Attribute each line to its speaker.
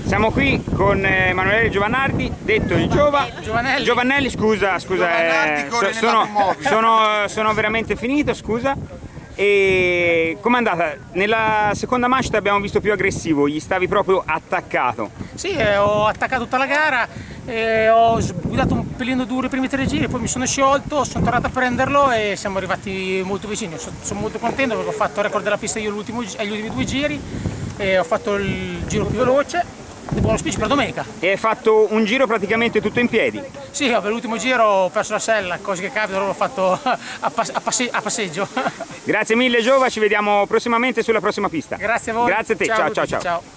Speaker 1: Siamo qui con Emanuele Giovanardi, detto il Giovanelli, scusa, sono veramente finito, scusa. E com'è andata? Nella seconda manche abbiamo visto più aggressivo, gli stavi proprio attaccato.
Speaker 2: Sì, ho attaccato tutta la gara, ho guidato un pelino duro i primi 3 giri, poi mi sono sciolto, sono tornato a prenderlo e siamo arrivati molto vicini. Sono molto contento perché ho fatto il record della pista io agli ultimi 2 giri e ho fatto il giro più veloce. Buon auspicio per domenica.
Speaker 1: E hai fatto un giro praticamente tutto in piedi?
Speaker 2: Sì, per l'ultimo giro ho perso la sella, cose che capitano, l'ho fatto a passeggio.
Speaker 1: Grazie mille Giova, ci vediamo prossimamente sulla prossima pista.
Speaker 2: Grazie a voi.
Speaker 1: Grazie a te, ciao.
Speaker 2: Ciao.